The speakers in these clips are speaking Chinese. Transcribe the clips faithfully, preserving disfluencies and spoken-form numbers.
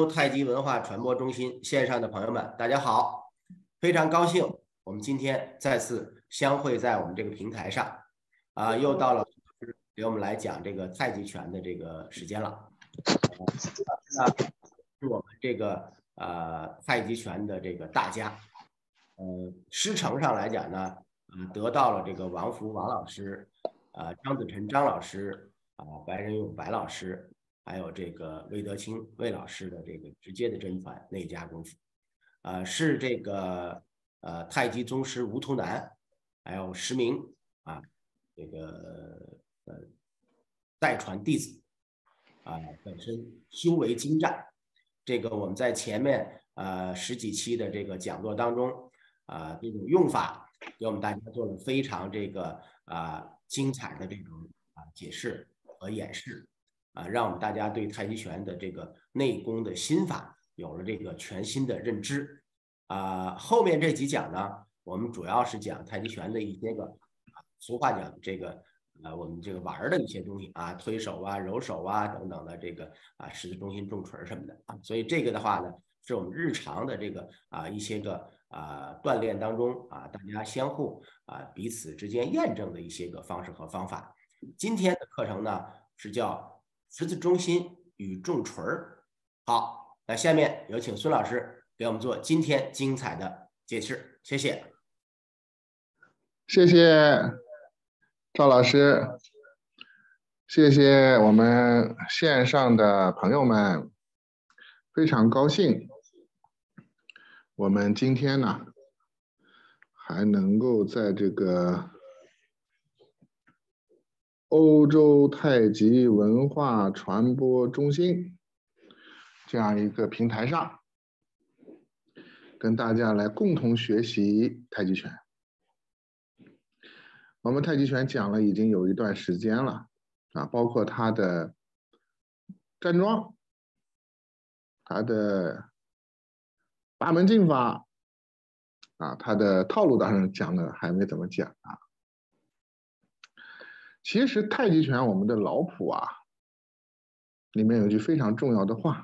洲太极文化传播中心线上的朋友们，大家好！非常高兴，我们今天再次相会在我们这个平台上，啊，又到了给我们来讲这个太极拳的这个时间了。那是我们这个呃太极拳的这个大家，呃，师承上来讲呢，嗯，得到了这个王福王老师，啊、张子辰张老师，啊、白仁勇白老师。还有这个魏德清魏老师的这个直接的真传内家功夫，呃，是这个呃太极宗师吴图南，还有十名啊这个呃再传弟子啊、呃、本身修为精湛，这个我们在前面呃十几期的这个讲座当中啊、呃、这种用法给我们大家做了非常这个啊、呃、精彩的这种啊、呃、解释和演示。啊，让我们大家对太极拳的这个内功的心法有了这个全新的认知。啊，后面这几讲呢，我们主要是讲太极拳的一些个，啊，俗话讲这个，呃，我们这个玩的一些东西啊，推手啊、揉手啊等等的这个啊，十字中心重锤什么的啊。所以这个的话呢，是我们日常的这个啊一些个啊锻炼当中啊，大家相互啊彼此之间验证的一些个方式和方法。今天的课程呢是叫十字中心与重锤儿。好，那下面有请孙老师给我们做今天精彩的解释，谢谢。 谢谢赵老师，谢谢我们线上的朋友们，非常高兴我们今天呢还能够在这个欧洲太极文化传播中心这样一个平台上，跟大家来共同学习太极拳。我们太极拳讲了已经有一段时间了啊，包括它的站桩、它的八门劲法啊，它的套路当然讲的还没怎么讲啊。其实太极拳我们的老谱啊，里面有句非常重要的话，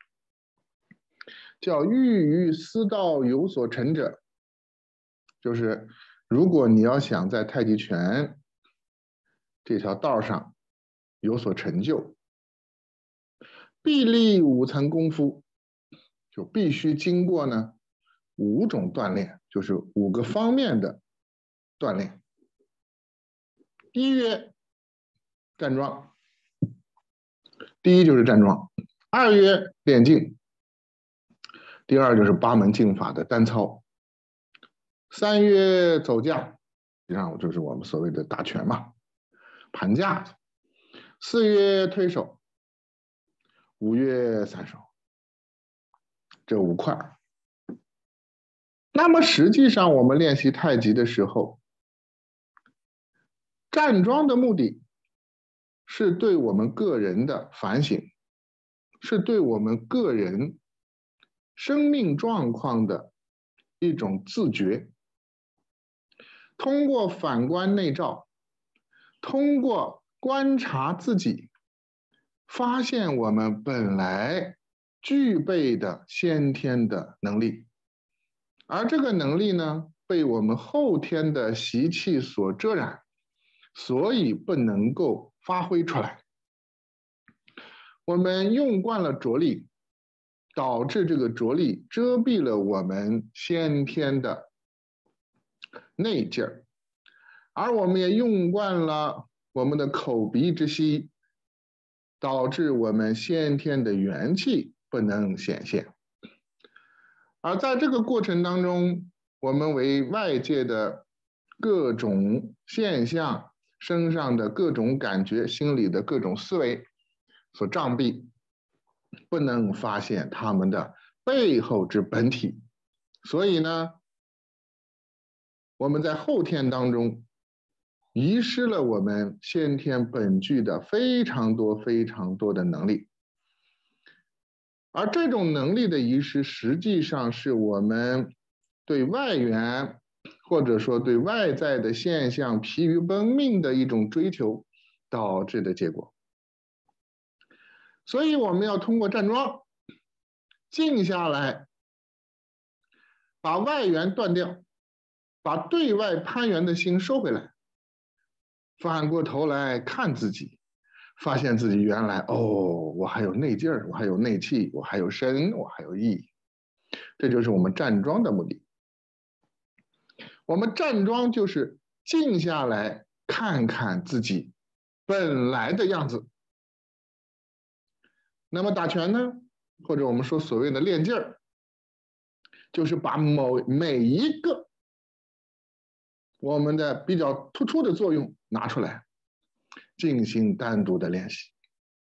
叫欲于思道有所成者，就是如果你要想在太极拳这条道上有所成就，必立五层功夫，就必须经过呢五种锻炼，就是五个方面的锻炼。第一曰站桩，第一就是站桩；二曰练劲，第二就是八门劲法的单操；三曰走架，实际上就是我们所谓的打拳嘛，盘架；四曰推手；五曰散手。这五块。那么实际上我们练习太极的时候，站桩的目的是对我们个人的反省，是对我们个人生命状况的一种自觉。通过反观内照，通过观察自己，发现我们本来具备的先天的能力，而这个能力呢，被我们后天的习气所遮染，所以不能够发挥出来。我们用惯了着力，导致这个着力遮蔽了我们先天的内劲儿，而我们也用惯了我们的口鼻之息，导致我们先天的元气不能显现。而在这个过程当中，我们为外界的各种现象、身上的各种感觉、心理的各种思维所障蔽，不能发现他们的背后之本体。所以呢，我们在后天当中遗失了我们先天本具的非常多非常多的能力。而这种能力的遗失，实际上是我们对外缘或者说对外在的现象疲于奔命的一种追求导致的结果。所以我们要通过站桩静下来，把外缘断掉，把对外攀援的心收回来，反过头来看自己，发现自己原来哦，我还有内劲儿，我还有内气，我还有身，我还有意。这就是我们站桩的目的。我们站桩就是静下来看看自己本来的样子。那么打拳呢，或者我们说所谓的练劲儿，就是把某每一个我们的比较突出的作用拿出来，进行单独的练习。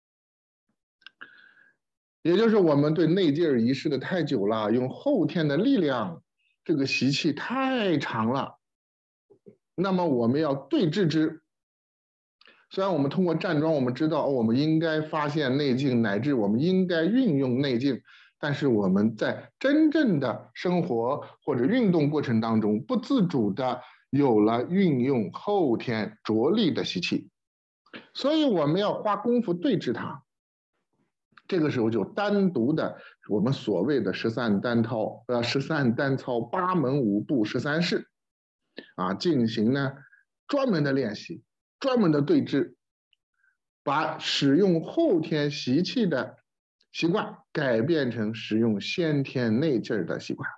也就是我们对内劲儿遗失的太久了，用后天的力量，这个习气太长了。那么我们要对治之。虽然我们通过站桩，我们知道、哦、我们应该发现内劲，乃至我们应该运用内劲，但是我们在真正的生活或者运动过程当中，不自主的有了运用后天着力的习气，所以我们要花功夫对治它。这个时候就单独的我们所谓的十三单操，呃，十三单操八门五步十三式，啊，进行呢专门的练习，专门的对治，把使用后天习气的习惯改变成使用先天内劲儿的习惯。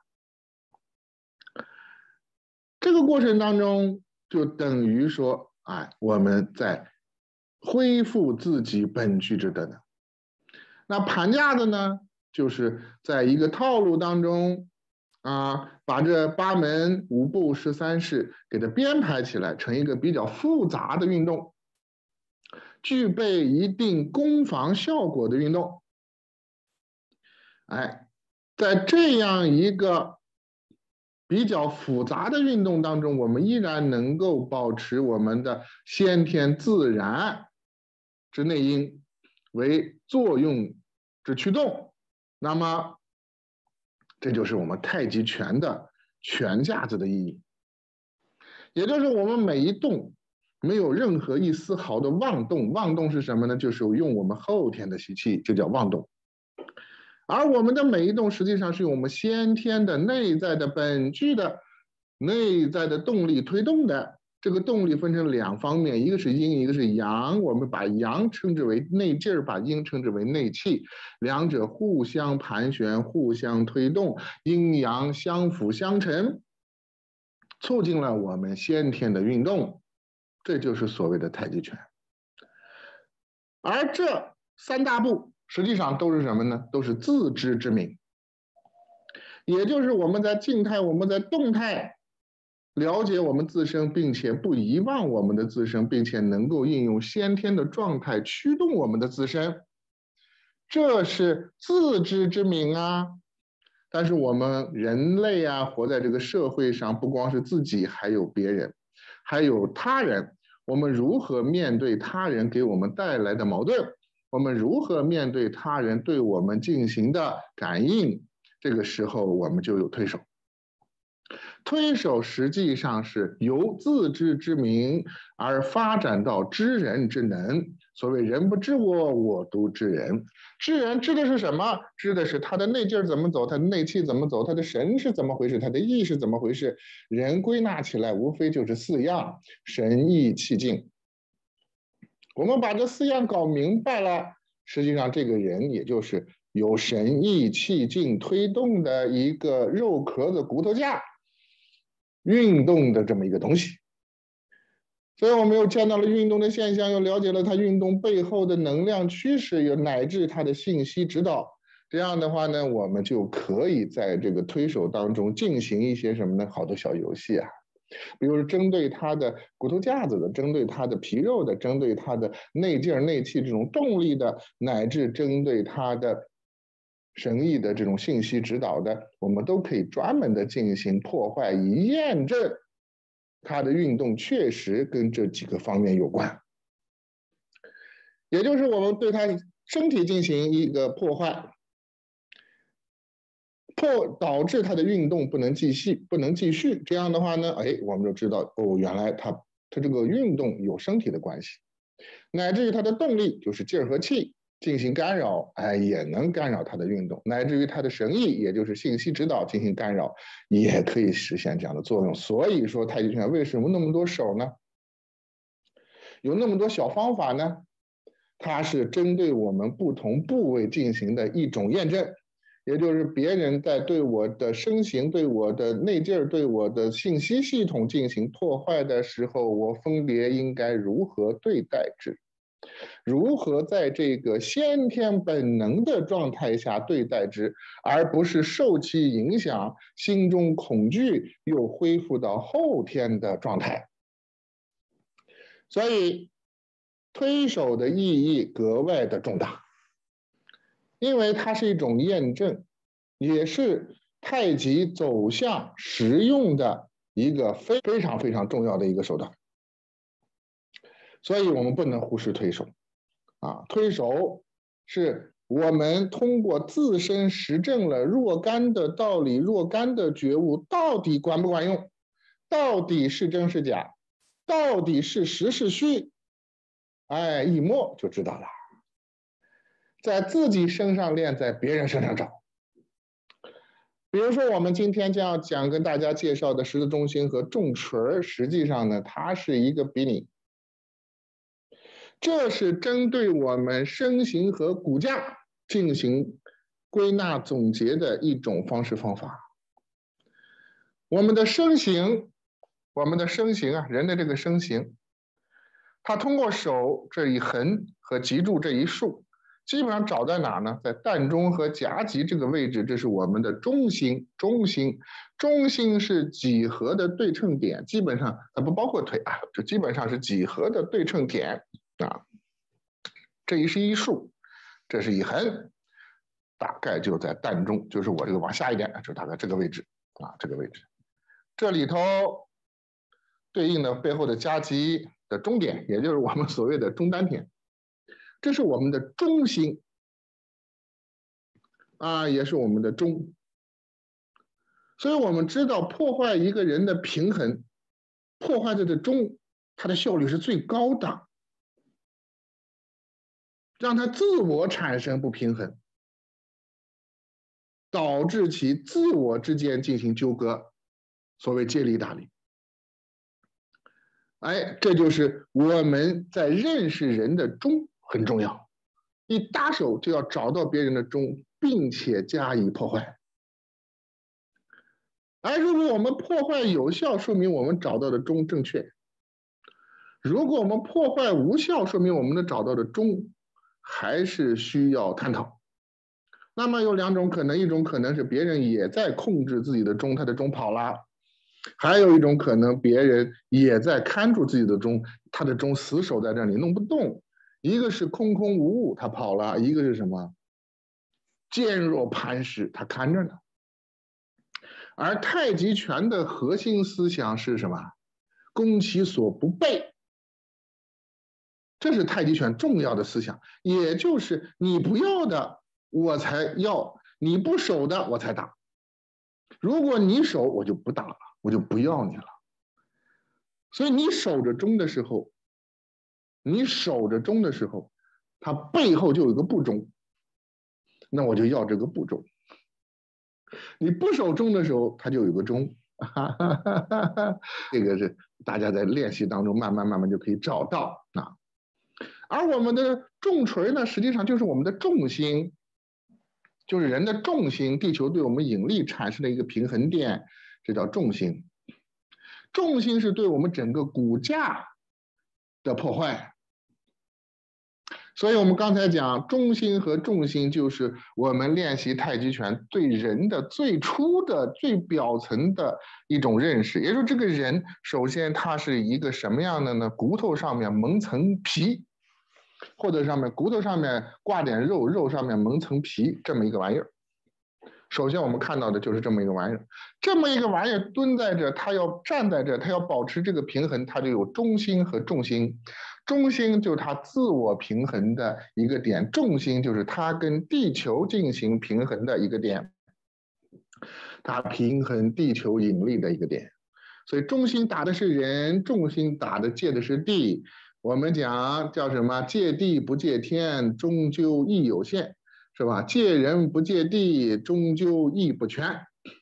这个过程当中，就等于说，哎，我们在恢复自己本具之德能。那盘架子呢，就是在一个套路当中啊，把这八门五步十三式给它编排起来，成一个比较复杂的运动，具备一定攻防效果的运动。哎，在这样一个比较复杂的运动当中，我们依然能够保持我们的先天自然之内因为作用之驱动，那么这就是我们太极拳的拳架子的意义。也就是我们每一动没有任何一丝毫的妄动，妄动是什么呢？就是用我们后天的习气，就叫妄动。而我们的每一动实际上是用我们先天的内在的本具的内在的动力推动的。这个动力分成两方面，一个是阴，一个是阳。我们把阳称之为内劲儿，把阴称之为内气，两者互相盘旋，互相推动，阴阳相辅相成，促进了我们先天的运动。这就是所谓的太极拳。而这三大步实际上都是什么呢？都是自知之明，也就是我们在静态，我们在动态了解我们自身，并且不遗忘我们的自身，并且能够应用先天的状态驱动我们的自身，这是自知之明啊。但是我们人类啊，活在这个社会上，不光是自己，还有别人，还有他人。我们如何面对他人给我们带来的矛盾？我们如何面对他人对我们进行的感应？这个时候我们就有推手。推手实际上是由自知之明而发展到知人之能。所谓人不知我，我独知人。知人知的是什么？知的是他的内劲怎么走，他的内气怎么走，他的神是怎么回事，他的意是怎么回事。人归纳起来无非就是四样：神意气静。我们把这四样搞明白了，实际上这个人也就是有神意气静推动的一个肉壳子骨头架运动的这么一个东西。所以我们又见到了运动的现象，又了解了它运动背后的能量趋势，又乃至它的信息指导。这样的话呢，我们就可以在这个推手当中进行一些什么呢？好多小游戏啊，比如针对它的骨头架子的，针对它的皮肉的，针对它的内劲内气这种动力的，乃至针对它的神意的这种信息指导的，我们都可以专门的进行破坏，以验证它的运动确实跟这几个方面有关。也就是我们对它身体进行一个破坏，破导致它的运动不能继续，不能继续。这样的话呢，哎，我们就知道哦，原来它它这个运动有身体的关系，乃至于它的动力就是劲儿和气， 进行干扰，哎，也能干扰他的运动，乃至于他的神意，也就是信息指导进行干扰，也可以实现这样的作用。所以说，太极拳为什么那么多手呢？有那么多小方法呢？它是针对我们不同部位进行的一种验证，也就是别人在对我的身形、对我的内劲儿、对我的信息系统进行破坏的时候，我分别应该如何对待之？如何在这个先天本能的状态下对待之，而不是受其影响，心中恐惧又恢复到后天的状态。所以推手的意义格外的重大，因为它是一种验证，也是太极走向实用的一个非非常非常重要的一个手段。所以我们不能忽视推手啊，推手是我们通过自身实证了若干的道理、若干的觉悟，到底管不管用，到底是真是假，到底是实是虚，哎，一摸就知道了。在自己身上练，在别人身上找。比如说我们今天将要讲跟大家介绍的十字中心和重锤，实际上呢，它是一个比拟。这是针对我们身形和骨架进行归纳总结的一种方式方法。我们的身形，我们的身形啊，人的这个身形，它通过手这一横和脊柱这一竖，基本上找在哪呢？在膻中和夹脊这个位置，这是我们的中心。中心，中心是几何的对称点，基本上它不包括腿啊，这基本上是几何的对称点。啊，这一是一竖，这是一横，大概就在膻中，就是我这个往下一点，就大概这个位置啊，这个位置。这里头对应的背后的夹脊的中点，也就是我们所谓的中丹田，这是我们的中心啊，也是我们的中。所以我们知道，破坏一个人的平衡，破坏他的中，它的效率是最高的。让他自我产生不平衡，导致其自我之间进行纠葛，所谓借力打力。哎，这就是我们在认识人的中很重要。一搭手就要找到别人的中，并且加以破坏。而如果我们破坏有效，说明我们找到的中正确；如果我们破坏无效，说明我们的找到的中还是需要探讨。那么有两种可能，一种可能是别人也在控制自己的中，他的中跑了；还有一种可能，别人也在看住自己的中，他的中死守在这里弄不动。一个是空空无物，他跑了；一个是什么？坚若磐石，他看着呢。而太极拳的核心思想是什么？攻其所不备。这是太极拳重要的思想，也就是你不要的我才要，你不守的我才打。如果你守，我就不打了，我就不要你了。所以你守着中的时候，你守着中的时候，它背后就有一个不中，那我就要这个不中。你不守中的时候，它就有个中。这个是大家在练习当中慢慢慢慢就可以找到啊。而我们的重锤呢，实际上就是我们的重心，就是人的重心，地球对我们引力产生的一个平衡点，这叫重心。重心是对我们整个骨架的破坏。所以我们刚才讲中心和重心，就是我们练习太极拳对人的最初的最表层的一种认识。也就是这个人，首先他是一个什么样的呢？骨头上面蒙层皮，或者上面骨头上面挂点肉，肉上面蒙层皮，这么一个玩意儿。首先我们看到的就是这么一个玩意儿，这么一个玩意儿蹲在这，它要站在这，它要保持这个平衡，它就有中心和重心。中心就是它自我平衡的一个点，重心就是它跟地球进行平衡的一个点，它平衡地球引力的一个点。所以中心打的是人，重心打的借的是地。 我们讲叫什么？借地不借天，终究亦有限，是吧？借人不借地，终究亦不全。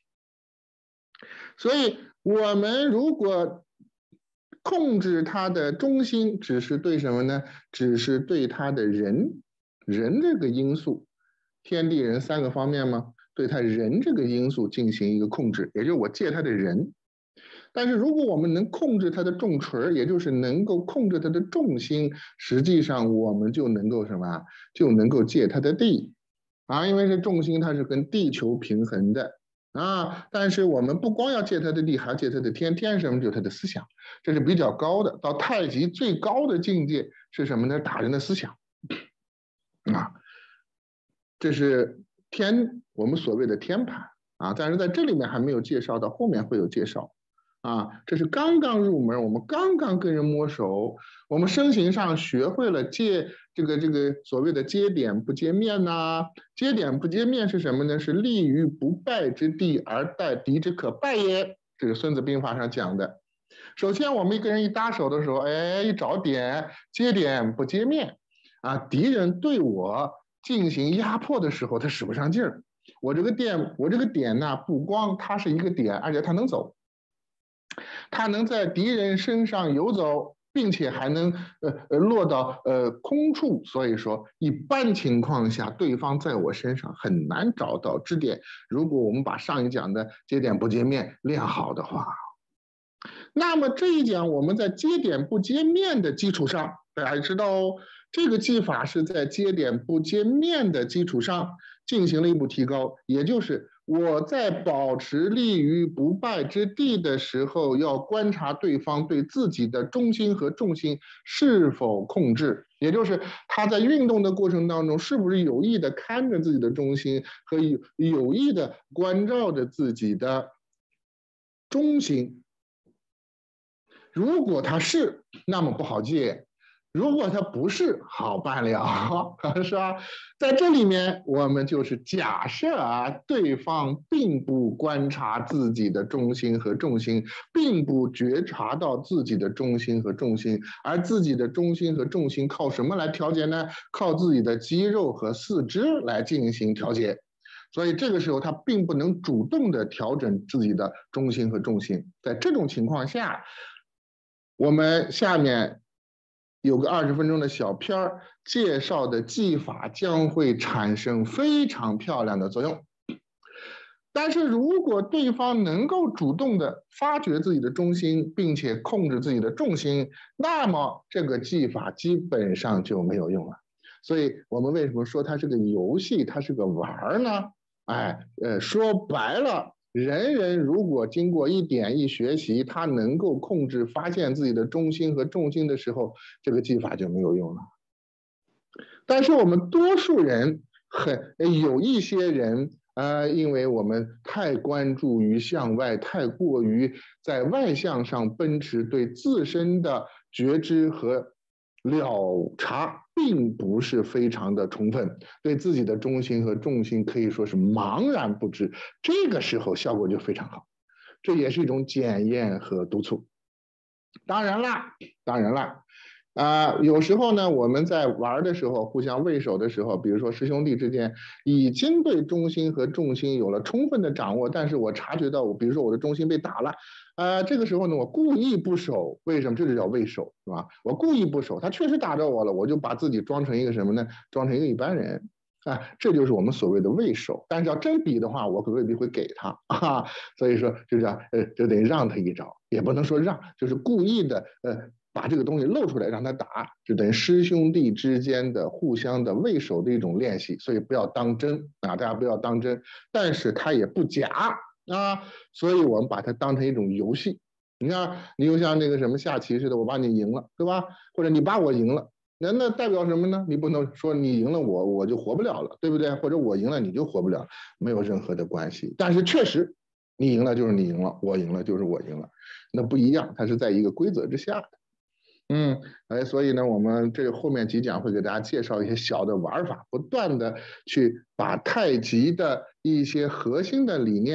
所以，我们如果控制他的中心，只是对什么呢？只是对他的人，人这个因素，天地人三个方面吗？对他人这个因素进行一个控制，也就是我借他的人。但是如果我们能控制它的重锤，也就是能够控制它的重心，实际上我们就能够什么？就能够借它的地啊，因为是重心，它是跟地球平衡的啊。但是我们不光要借它的地，还要借它的天。天是什么？就是它的思想，这是比较高的。到太极最高的境界是什么呢？打人的思想啊，这是天，我们所谓的天盘啊。但是在这里面还没有介绍到，后面会有介绍。啊，这是刚刚入门，我们刚刚跟人摸手，我们身形上学会了接这个这个所谓的接点不接面呐、啊。接点不接面是什么呢？是立于不败之地而待敌之可败也。这是《孙子兵法》上讲的。首先，我们一个人一搭手的时候，哎，一找点，接点不接面啊，敌人对我进行压迫的时候，他使不上劲儿。我这个点，我这个点呢，不光它是一个点，而且它能走。它能在敌人身上游走，并且还能呃呃落到呃空处，所以说一般情况下，对方在我身上很难找到支点。如果我们把上一讲的接点不接面练好的话，那么这一讲我们在接点不接面的基础上，大家知道哦，这个技法是在接点不接面的基础上进行了一步提高，也就是我在保持立于不败之地的时候，要观察对方对自己的中心和重心是否控制，也就是他在运动的过程当中是不是有意的看着自己的中心和有有意的关照着自己的中心。如果他是，那么不好借；如果他不是，好办了，是吧？在这里面，我们就是假设啊，对方并不观察自己的中心和重心，并不觉察到自己的中心和重心，而自己的中心和重心靠什么来调节呢？靠自己的肌肉和四肢来进行调节。所以这个时候，他并不能主动的调整自己的中心和重心。在这种情况下，我们下面有个二十分钟的小片儿，介绍的技法将会产生非常漂亮的作用。但是如果对方能够主动的发掘自己的中心，并且控制自己的重心，那么这个技法基本上就没有用了。所以我们为什么说它是个游戏，它是个玩儿呢？哎，呃，说白了，人人如果经过一点一学习，他能够控制、发现自己的中心和重心的时候，这个技法就没有用了。但是我们多数人很有一些人，呃，因为我们太关注于向外，太过于在外向上奔驰，对自身的觉知和了察并不是非常的充分，对自己的中心和重心可以说是茫然不知，这个时候效果就非常好，这也是一种检验和督促。当然啦，当然啦，啊、呃，有时候呢，我们在玩的时候，互相喂手的时候，比如说师兄弟之间已经对中心和重心有了充分的掌握，但是我察觉到我，比如说我的中心被打了，呃，这个时候呢，我故意不守，为什么？这就叫喂手，是吧？我故意不守，他确实打着我了，我就把自己装成一个什么呢？装成一个一般人。啊，这就是我们所谓的喂手，但是要真比的话，我可未必会给他啊。所以说，就叫呃，就得让他一招，也不能说让，就是故意的呃，把这个东西露出来让他打，就等于师兄弟之间的互相的喂手的一种练习。所以不要当真啊，大家不要当真，但是它也不假啊，所以我们把它当成一种游戏。你看，你就像那个什么下棋似的，我把你赢了，对吧？或者你把我赢了。那那代表什么呢？你不能说你赢了我，我就活不了了，对不对？或者我赢了你就活不了，没有任何的关系。但是确实，你赢了就是你赢了，我赢了就是我赢了，那不一样，它是在一个规则之下的。嗯，哎，所以呢，我们这后面几讲会给大家介绍一些小的玩法，不断的去把太极的一些核心的理念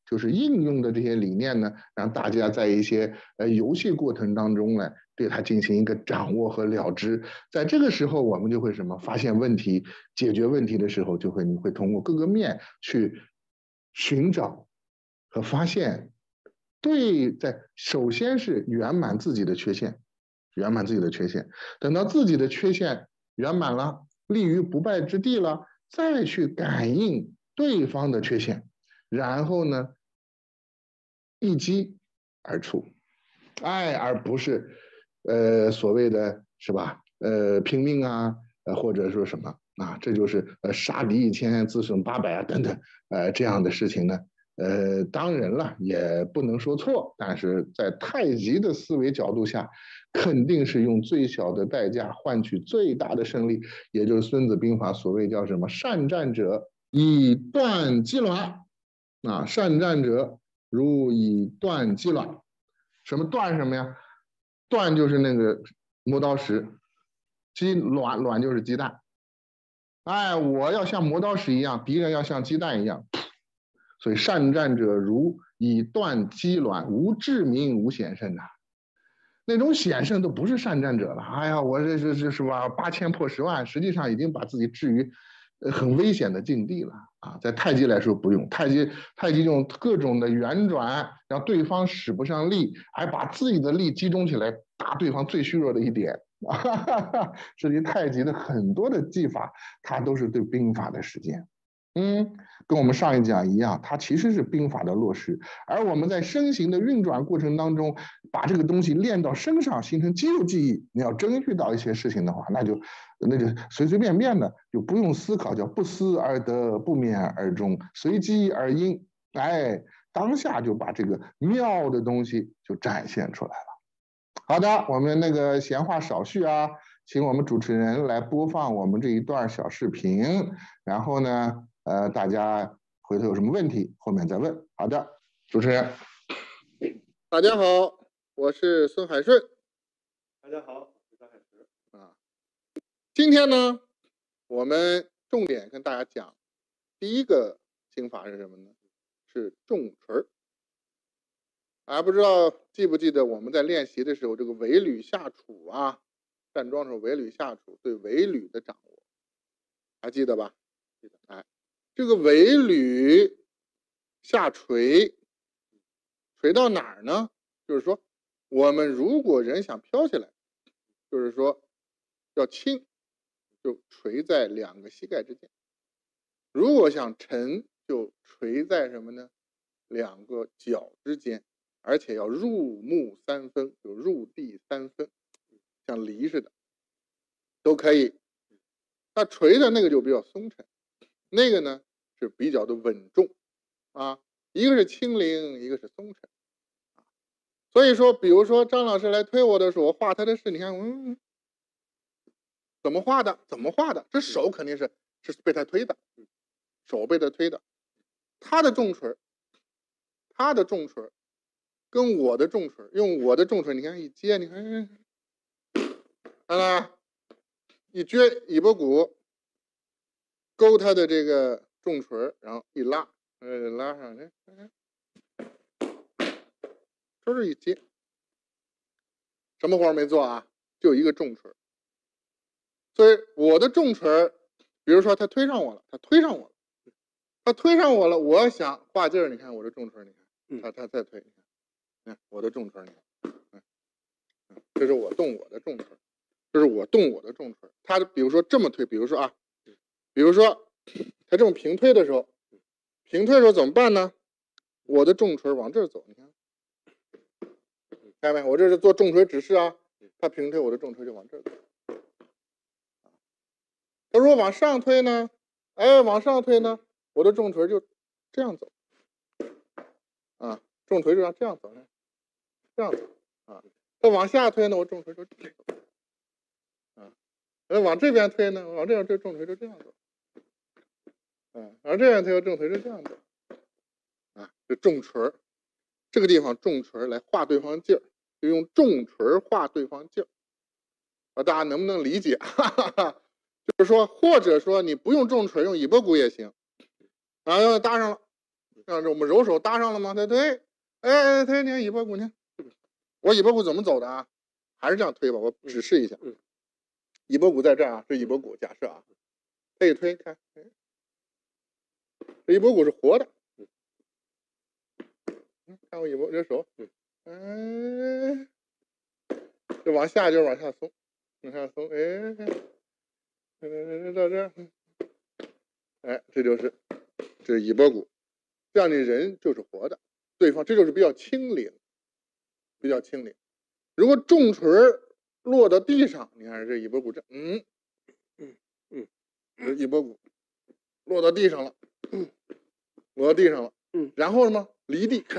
就是应用的这些理念呢，让大家在一些呃游戏过程当中呢，对它进行一个掌握和了知。在这个时候，我们就会什么发现问题、解决问题的时候，就会你会通过各个面去寻找和发现。对，在首先是圆满自己的缺陷，圆满自己的缺陷。等到自己的缺陷圆满了，立于不败之地了，再去感应对方的缺陷，然后呢，一击而出，哎，而不是呃所谓的是吧？呃，拼命啊，呃，或者说什么啊，这就是呃杀敌一千，自损八百啊，等等，呃，这样的事情呢。呃，当然了，也不能说错，但是在太极的思维角度下，肯定是用最小的代价换取最大的胜利，也就是《孙子兵法》所谓叫什么“善战者以断机卵”，啊，善战者如以断机卵。什么断什么呀？断就是那个磨刀石，鸡卵卵就是鸡蛋。哎，我要像磨刀石一样，敌人要像鸡蛋一样。所以善战者如以断机卵，无智明无险胜啊。那种险胜都不是善战者了。哎呀，我这这这是吧？八千破十万，实际上已经把自己置于很危险的境地了啊。在太极来说不用，太极太极用各种的圆转，让对方使不上力，还把自己的力集中起来打对方最虚弱的一点。至于太极的很多的技法，它都是对兵法的实践。嗯，跟我们上一讲一样，它其实是兵法的落实，而我们在身形的运转过程当中，把这个东西练到身上，形成肌肉记忆。你要真遇到一些事情的话，那就那就随随便便的，就不用思考，叫不思而得，不勉而终，随机而应。哎，当下就把这个妙的东西就展现出来了。好的，我们那个闲话少叙啊，请我们主持人来播放我们这一段小视频，然后呢。呃，大家回头有什么问题，后面再问。好的，主持人。 大家好，我是孙海顺。 大家好，我是张海石。 啊，今天呢，我们重点跟大家讲第一个心法是什么呢？是重锤。啊，不知道记不记得我们在练习的时候，这个尾履下杵啊，站桩时候尾履下杵对尾履的掌握，还记得吧？记得。哎。这个尾履下垂，垂到哪儿呢？就是说，我们如果人想飘起来，就是说要轻，就垂在两个膝盖之间；如果想沉，就垂在什么呢？两个脚之间，而且要入木三分，就入地三分，像梨似的，都可以。那垂的那个就比较松沉，那个呢？是比较的稳重啊，一个是轻灵，一个是松沉。所以说，比如说张老师来推我的时候，我画他的是，你看，嗯，怎么画的？怎么画的？这手肯定是是被他推的，手被他推的。他的重锤，他的重锤跟我的重锤，用我的重锤，你看一接，你看，看到一撅尾巴骨，勾他的这个。重锤，然后一拉，呃，拉上去，这是一接，什么活没做啊？就一个重锤。所以我的重锤，比如说他推上我了，他推上我了，他推上我了，我想画劲儿，你看我的重锤，你看，他他再推，你看，看我的重锤，你看，嗯，这是我动我的重锤，这是我动我的重锤。他比如说这么推，比如说啊，比如说。他这种平推的时候，平推的时候怎么办呢？我的重锤往这儿走，你看，看见没？我这是做重锤指示啊。他平推，我的重锤就往这儿走。他如果往上推呢？哎，往上推呢，我的重锤就这样走。啊，重锤就要这样走，这样走啊。他往下推呢，我重锤就这样走。啊，那往这边推呢，往这边推重锤就这样走。啊，而这样推重锤是这样的，啊，这重锤，这个地方重锤来画对方劲儿，就用重锤画对方劲儿，啊，大家能不能理解？哈哈哈，就是说，或者说你不用重锤，用尾巴骨也行，然后搭上了， 让我们揉手搭上了吗？再推，哎，推，你看尾巴骨，你看我尾巴骨怎么走的啊？还是这样推吧，我指示一下。尾巴骨在这儿啊，这尾巴骨假设啊，这一推，看，这尾巴骨是活的。看我尾巴这手，哎，这往下就是往下松，往下松，哎，到这儿，哎，这就是这是尾巴骨，这样的人就是活的，对方这就是比较轻灵，比较轻灵。如果重锤落到地上，你看这尾巴骨这，嗯嗯嗯，这尾巴骨落到地上了，嗯，落到地上了，嗯，然后呢，离地，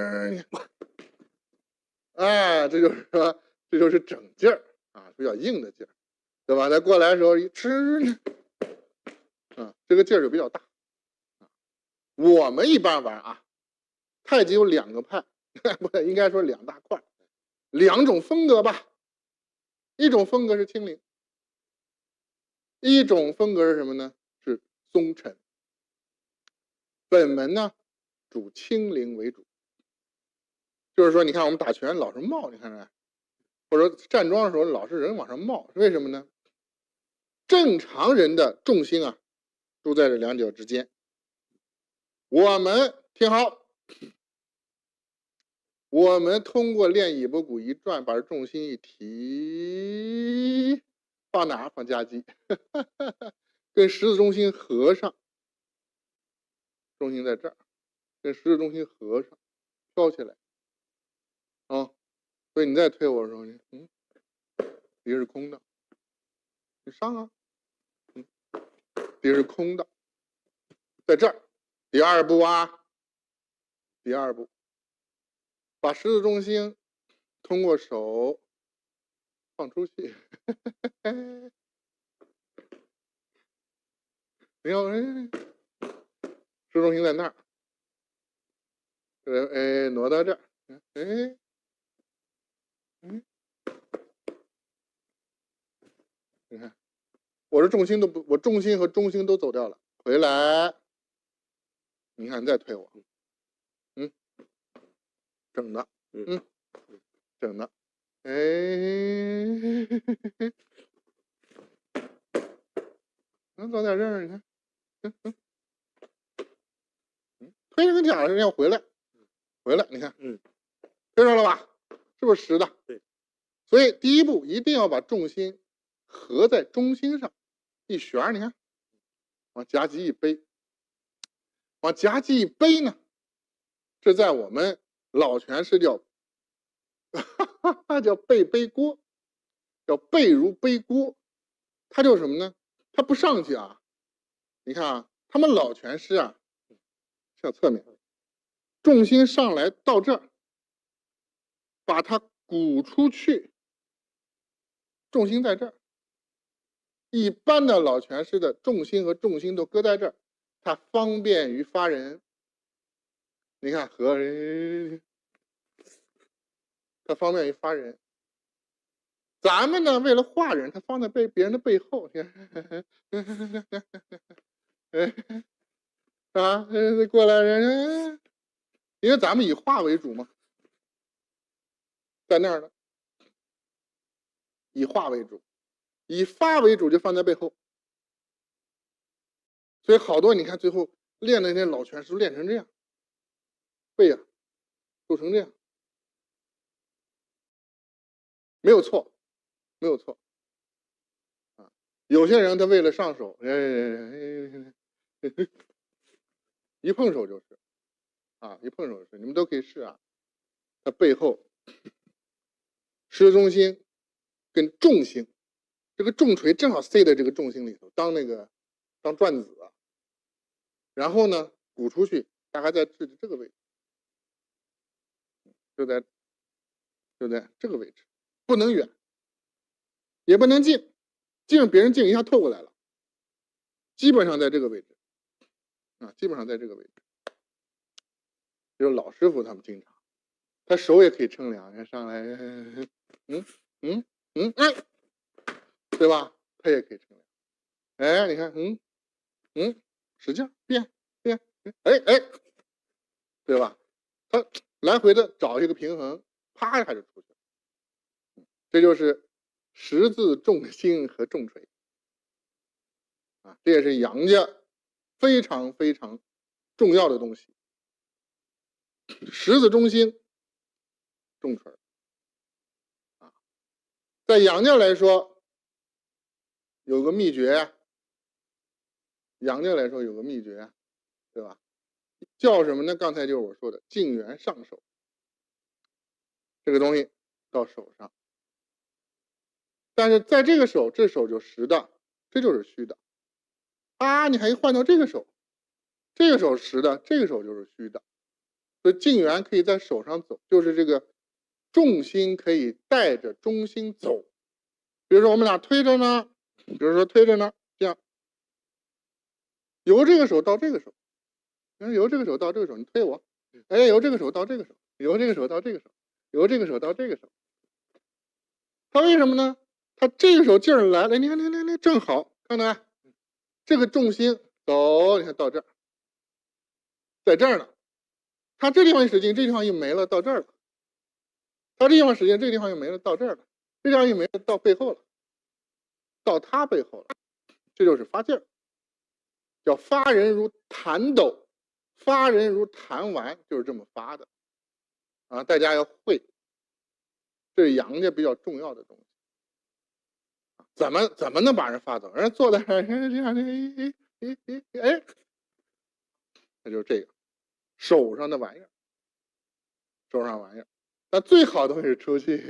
哎，这就是说，这就是整劲儿啊，比较硬的劲儿，对吧？再过来的时候一吃，啊，这个劲儿就比较大。我们一般玩啊，太极有两个派，不对，应该说两大块，两种风格吧。一种风格是轻灵，一种风格是什么呢？是松沉。本门呢，主轻灵为主，就是说，你看我们打拳老是冒，你看看，或者站桩的时候老是人往上冒，为什么呢？正常人的重心啊，都在这两脚之间。我们听好，我们通过练尾巴骨一转，把重心一提，放哪儿？放夹击，跟十字中心合上，重心在这儿，跟十字中心合上，飘起来，啊，所以你再推我的时候，嗯，底是空的，你上啊，嗯，底是空的，在这儿，第二步啊，第二步。把十字中心通过手放出去，没有，哎，十字中心在那儿，哎，挪到这儿，哎，嗯，你看，我这重心都不，我重心和中心都走掉了，回来，你看，你再推我，嗯。整的，嗯，整的，哎，能走点这儿，你看，嗯嗯，推着跟讲似的要回来，回来，你看，嗯，推上了吧？是不是实的？对。所以第一步一定要把重心合在中心上，一旋，你看，往夹击一背，往夹击一背呢，这在我们老拳是叫，叫背背锅，叫背如背锅。它就是什么呢？它不上去啊。你看啊，他们老拳师啊，向侧面，重心上来到这儿，把它鼓出去，重心在这儿。一般的老拳师的重心和重心都搁在这儿，它方便于发人。你看和人。它方便于发人，咱们呢为了画人，它放在背别人的背后，你看，啊，过来人，因为咱们以画为主嘛，在那儿呢，以画为主，以发为主就放在背后，所以好多你看最后练的那些老拳师练成这样，背啊，做成这样。没有错，没有错，啊，有些人他为了上手，哎，一碰手就是，啊，一碰手就是，你们都可以试啊。他背后十字中心跟重心，这个重锤正好塞在这个重心里头，当那个当转子，然后呢鼓出去，大概在这这个位置，就在就在这个位置。不能远，也不能近，近别人近一下透过来了，基本上在这个位置，啊，基本上在这个位置。就是老师傅他们经常，他手也可以称量，上来，嗯嗯嗯哎，对吧？他也可以称量，哎，你看，嗯嗯，使劲变变，哎哎， 对吧？他来回的找一个平衡，啪一下就出去了。这就是十字重心和重锤啊，这也是杨家非常非常重要的东西。十字中心重锤啊，在杨家来说有个秘诀，杨家来说有个秘诀，对吧？叫什么呢？刚才就是我说的静源上手，这个东西到手上，但是在这个手，这手就实的，这就是虚的啊！你还换到这个手，这个手实的，这个手就是虚的，所以静源可以在手上走，就是这个重心可以带着中心走。比如说我们俩推着呢，比如说推着呢，这样由这个手到这个手。由这个手到这个手，你推我，哎，由这个手到这个手，由这个手到这个手，由这个手到这个手。他为什么呢？他这个手劲儿来了，你看，你看，你看，正好，看到没？这个重心走，你看到这儿，在这儿呢。他这地方一使劲，这地方一没了，到这儿了。他这地方使劲，这地方又没了，到这儿了。这地方一没了，到背后了，到他背后了。这就是发劲儿，叫发人如弹斗。发人如弹丸，就是这么发的啊！大家要会，这是杨家比较重要的东西。怎么怎么能把人发走？人家坐在那儿，这样，哎哎哎哎，那就是这个手上的玩意儿，手上玩意儿。那最好的东西是出去，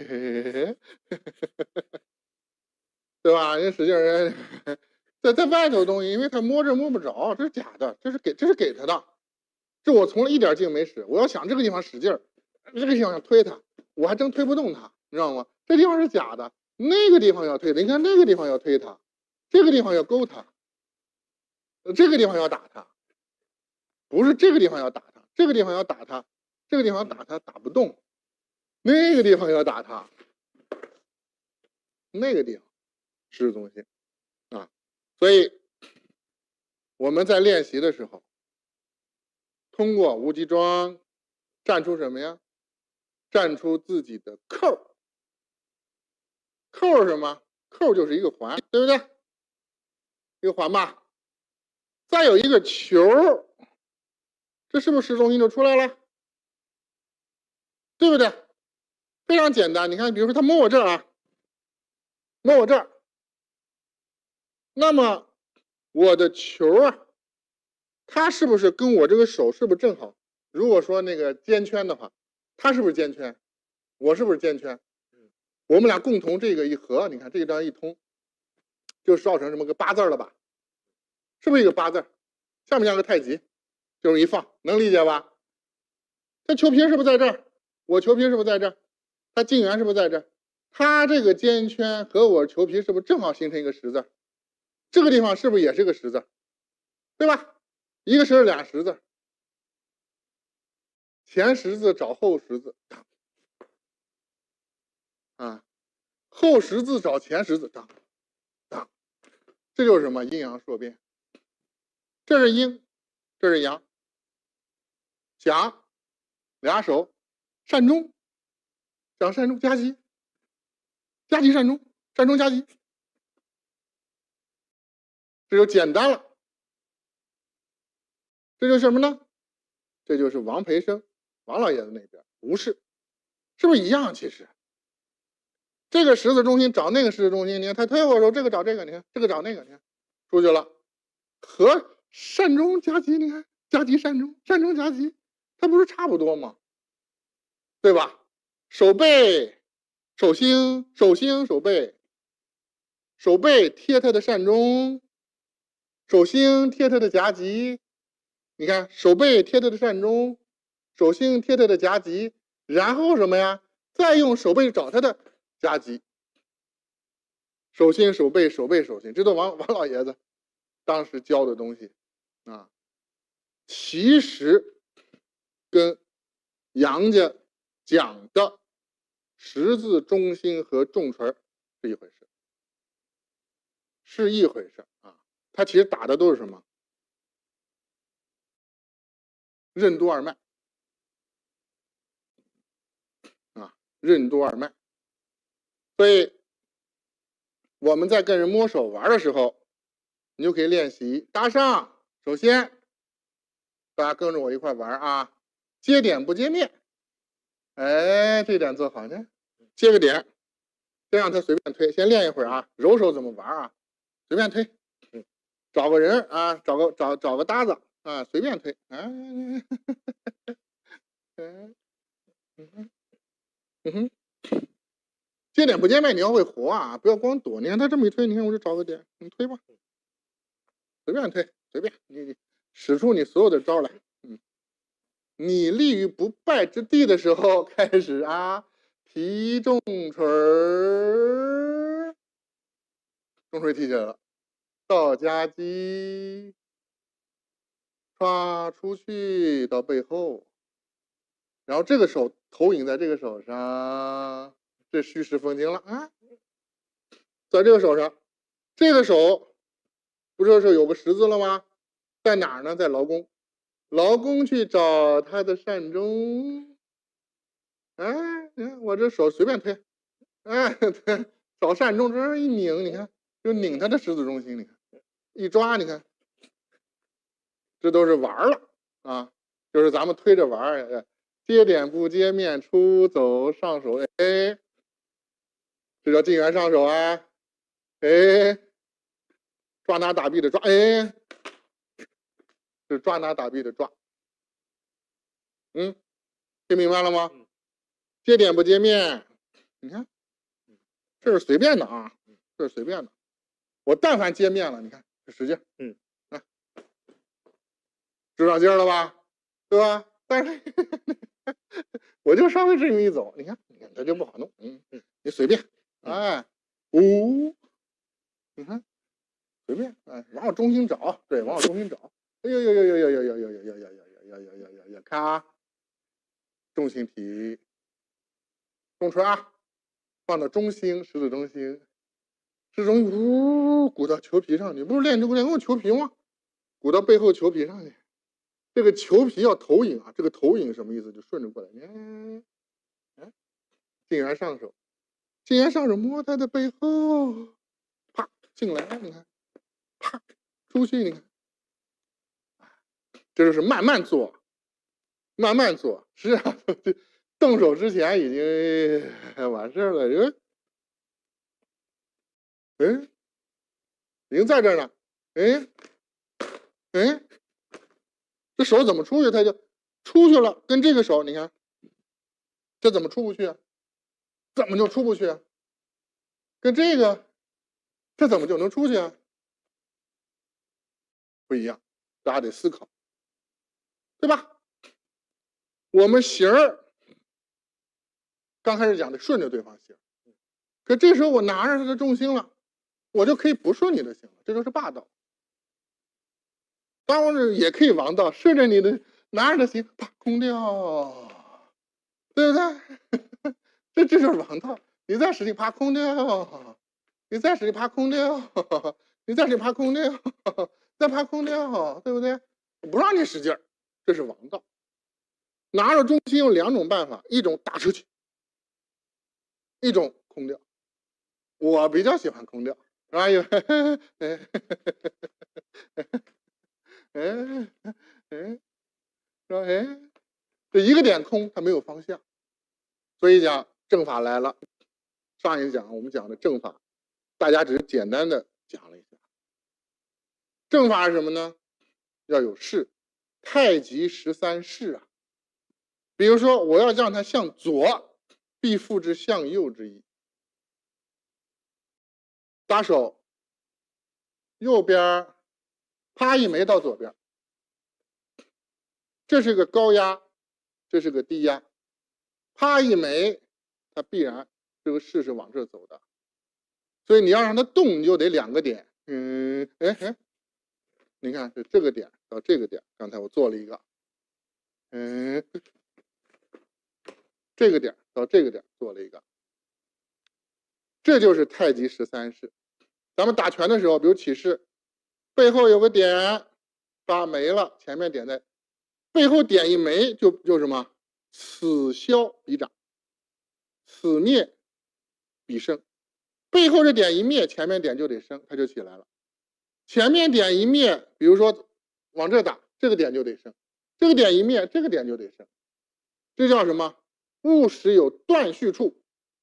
对吧？人使劲人在在外头的东西，因为他摸着摸不着，这是假的，这是给这是给他的。这我从来一点劲没使，我要想这个地方使劲儿，这个地方要推它，我还真推不动它，你知道吗？这地方是假的，那个地方要推它，你看那个地方要推它，这个地方要勾它，这个地方要打它，不是这个地方要打它，这个地方要打它，这个地方打它打不动，那个地方要打它，那个地方十字中心啊，所以我们在练习的时候。通过无极桩站出什么呀？站出自己的扣。扣是什么？扣就是一个环，对不对？一个环吧。再有一个球，这是不是十字中心就出来了？对不对？非常简单。你看，比如说他摸我这儿啊，摸我这儿，那么我的球啊。他是不是跟我这个手是不是正好？如果说那个肩圈的话，他是不是肩圈？我是不是肩圈？我们俩共同这个一合，你看这个张一通，就造成什么个八字了吧？是不是一个八字？像不像个太极？就是一放，能理解吧？他球皮是不是在这儿？我球皮是不是在这儿？他静源是不是在这儿？他这个肩圈和我球皮是不是正好形成一个十字？这个地方是不是也是个十字？对吧？一个十字俩十字，前十字找后十字，啊，后十字找前十字，当当，这就是什么阴阳说变。这是阴，这是阳，想俩手善终，想善终夹击，夹击善终，善终夹击，这就简单了。这就是什么呢？这就是王培生王老爷子那边无视，是不是一样？其实这个十字中心找那个十字中心，你看他推我手，这个找这个，你看这个找那个，你看出去了。和善终夹击，你看夹击善终，善终夹击，它不是差不多吗？对吧？手背、手心、手心、手背，手背贴他的善终，手心贴他的夹击。你看手背贴他的善终，手心贴他的夹击，然后什么呀？再用手背找他的夹击。手心、手背、手背、手心，这都王王老爷子当时教的东西啊，其实跟杨家讲的十字中心和重锤是一回事，是一回事啊。他其实打的都是什么？任督二脉， 任督二脉。所以我们在跟人摸手玩的时候，你就可以练习搭上。首先，大家跟着我一块玩啊，接点不接面。哎，这点做好呢，接个点，先让他随便推，先练一会儿啊，揉手怎么玩啊，随便推，找个人啊，找个找找个搭子啊，随便推，啊，嗯嗯嗯嗯哼，接点不接面，你要会活啊，不要光躲。你看他这么一推，你看我就找个点，你推吧，随便推，随便，你你使出你所有的招来，嗯，你立于不败之地的时候，开始啊，提重锤儿，重锤提起来了，到夹击，刷出去到背后，然后这个手投影在这个手上，这虚实风景了啊，在这个手上，这个手不是说有个十字了吗？在哪儿呢？在劳宫，劳宫去找他的善终。哎，你看我这手随便推，哎，对，找善终这一拧，你看就拧他的十字中心，你看一抓，你看这都是玩了啊，就是咱们推着玩，接点不接面，出走上手，哎，这叫进圆上手啊，哎，抓拿打臂的抓，哎，是抓拿打臂的抓，嗯，听明白了吗？接点不接面，你看，这是随便的啊，这是随便的。我但凡接面了，你看这使劲，嗯，啊，知道劲儿了吧？对吧？但是我就稍微这么一走，你看，你看这就不好弄，嗯嗯，你随便，哎，五，你看，随便，哎，往我中心找，对，往我中心找，哎呦呦呦呦呦呦呦呦呦呦呦呦呦呦呦呦呦，看啊，重心体。重锤啊，放到中心，十字中心，十字中心呜鼓到球皮上去，不是练这个练过球皮吗？鼓到背后球皮上去，这个球皮要投影啊，这个投影什么意思？就顺着过来，嗯，嗯，进圆上手，进圆上手摸他的背后，啪进来，你看，啪出去，你看，这就是慢慢做，慢慢做，实际上动手之前已经完事了，人，嗯，已经在这儿呢，哎，哎，这手怎么出去？他就出去了，跟这个手，你看，这怎么出不去啊？怎么就出不去啊？跟这个，这怎么就能出去啊？不一样，大家得思考，对吧？我们形儿。刚开始讲的顺着对方形，可这时候我拿着他的重心了，我就可以不顺你的形了，这就是霸道。当然也可以王道，顺着你的拿着的形，啪空掉，对不对？这这就是王道。你再使劲啪空掉，你再使劲啪空掉，你再使劲啪空掉，再啪空掉，对不对？不让你使劲儿，这是王道。拿着重心有两种办法，一种打出去。一种空掉，我比较喜欢空掉，哎呦，哎哎哎，说哎，这一个点空，它没有方向，所以讲正法来了。上一讲我们讲的正法，大家只是简单的讲了一下。正法是什么呢？要有势，太极十三势啊。比如说，我要让它向左。必复之向右之意。搭手，右边啪一枚到左边，这是个高压，这是个低压，啪一枚，它必然这个势是往这走的，所以你要让它动，你就得两个点，嗯，哎哎，你看是这个点到这个点，刚才我做了一个，嗯，这个点到这个点做了一个，这就是太极十三式。咱们打拳的时候，比如起势，背后有个点，发没了，前面点在背后点一枚，就就什么此消彼长， 此灭彼升，背后这点一灭，前面点就得升，它就起来了。前面点一灭，比如说往这打，这个点就得升，这个点一灭，这个点就得升。这叫什么？物时有断续处。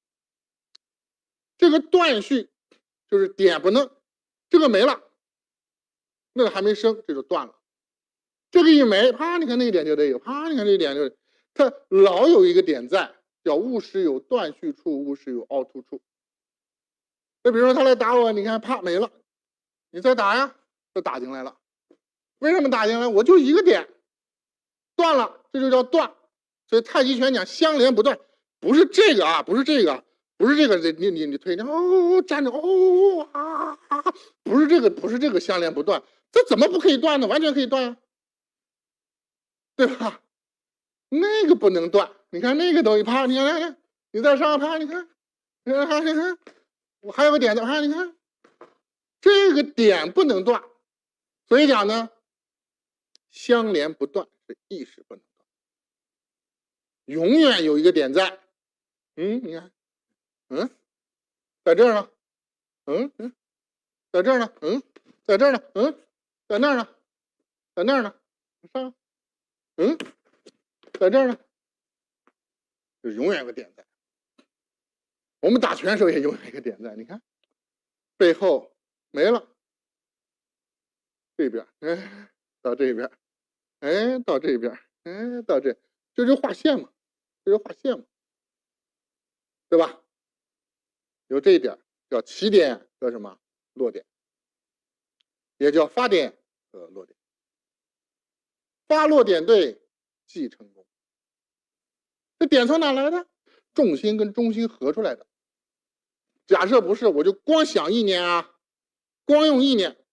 这个断续就是点不能，这个没了，那个还没升，这就断了。这个一没，啪，你看那个点就得有，啪，你看这个点就得，它老有一个点在，叫物时有断续处，物时有凹凸处。那比如说他来打我，你看啪没了，你再打呀，就打进来了。为什么打进来？我就一个点断了，这就叫断。所以太极拳讲相连不断，不是这个啊，不是这个，不是这个，你你你推，哦，站着，哦啊啊，不是这个，不是这个相连不断，这怎么不可以断呢？完全可以断啊，对吧？那个不能断，你看那个东西，啪，你看，看，你再上，啪，你看，你看，你看，我还有个点子，啪，你看，这个点不能断，所以讲呢，相连不断是意识不能断，永远有一个点在，嗯，你看，嗯，在这儿呢，嗯嗯，在这儿呢，嗯，在这儿呢，嗯，在那儿呢，在那儿呢，上，嗯。在这儿呢，就永远有个点在。我们打拳的时候也永远有一个点在。你看，背后没了，这边，哎，到这边，哎，到这边，哎，到这，这就画线嘛，这就画线嘛，对吧？有这一点叫起点和什么落点，也叫发点和落点。发落点对，即成功。这点从哪来的？重心跟中心合出来的。假设不是，我就光想意念啊，光用意念，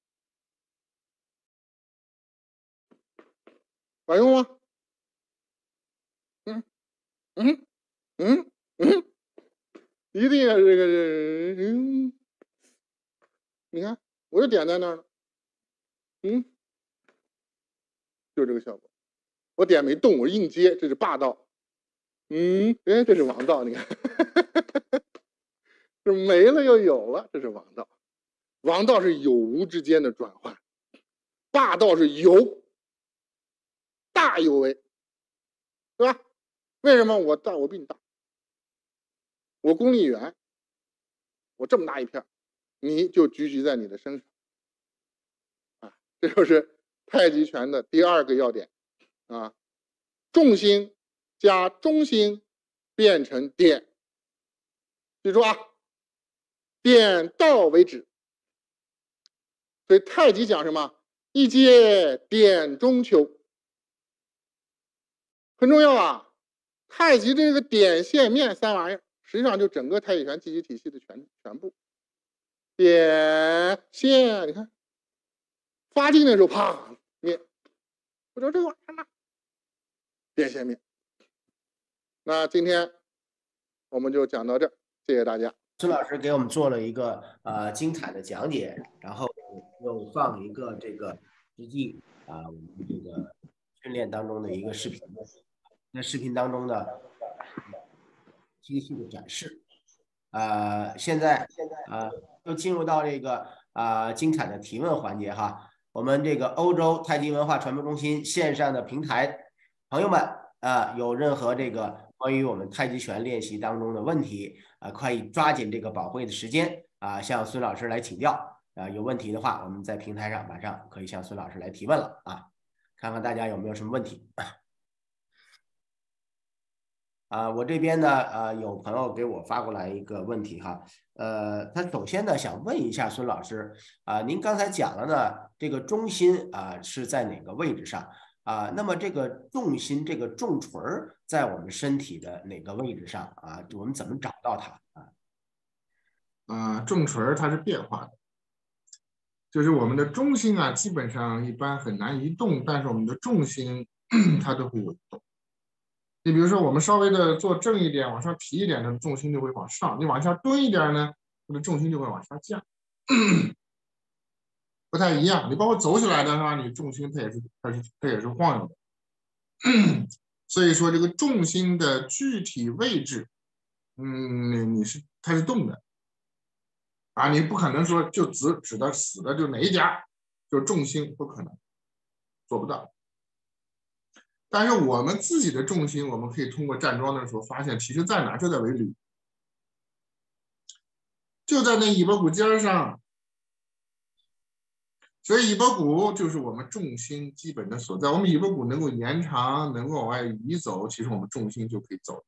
管用吗？嗯嗯嗯嗯，一定要这个嗯，你看，我就点在那儿了，嗯，就这个效果。我点没动，我硬接，这是霸道。嗯，哎，这是王道，你看，这没了又有了，这是王道。王道是有无之间的转换，霸道是有，大有为，对吧？为什么我大？我比你大，我功力远，我这么大一片，你就聚集在你的身上，啊，这就是太极拳的第二个要点啊，重心加中心变成点，记住啊，点到为止。所以太极讲什么？一接点中求，很重要啊。太极这个点线面三玩意儿，实际上就整个太极拳积极体系的全全部。点线，你看发劲的时候啪灭，不就这个玩意儿吗？点线面。那今天我们就讲到这儿，谢谢大家。 孙老师给我们做了一个呃精彩的讲解，然后又放一个这个实际啊、呃、我们这个训练当中的一个视频，在视频当中呢精细的展示。呃，现在呃又进入到这个啊、呃、精彩的提问环节哈。我们这个欧洲太极文化传播中心线上的平台朋友们啊、呃，有任何这个关于我们太极拳练习当中的问题啊、呃，快抓紧这个宝贵的时间啊、呃，向孙老师来请教啊、呃。有问题的话，我们在平台上马上可以向孙老师来提问了啊。看看大家有没有什么问题。啊、呃，我这边呢，呃，有朋友给我发过来一个问题哈，呃，他首先呢想问一下孙老师啊、呃，您刚才讲了呢，这个中心啊、呃、是在哪个位置上啊、呃？那么这个重心，这个重锤在我们身体的哪个位置上啊？我们怎么找到它啊？ 啊、呃，重锤它是变化的，就是我们的中心啊，基本上一般很难移动，但是我们的重心它都会有移动。你比如说，我们稍微的做正一点，往上提一点，它的重心就会往上；你往下蹲一点呢，它的重心就会往下降，不太一样。你包括走起来的话，你重心它也是它是它也是晃悠的。所以说，这个重心的具体位置嗯，你是它是动的啊，你不可能说就指指的死的就哪一家就重心，不可能，做不到。但是我们自己的重心，我们可以通过站桩的时候发现，其实在哪？就在尾闾，就在那尾巴骨尖上。所以尾巴骨就是我们重心基本的所在。我们尾巴骨能够延长，能够往外移走，其实我们重心就可以走